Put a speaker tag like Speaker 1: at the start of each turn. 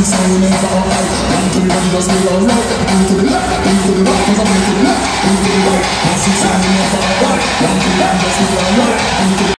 Speaker 1: Massive sound, never alright. Down to the body, just feel alright. Move to the left, move to the right, cause I move to the left, move to the right. Massive sound, never alright. Down to the body, just feel alright. Move to the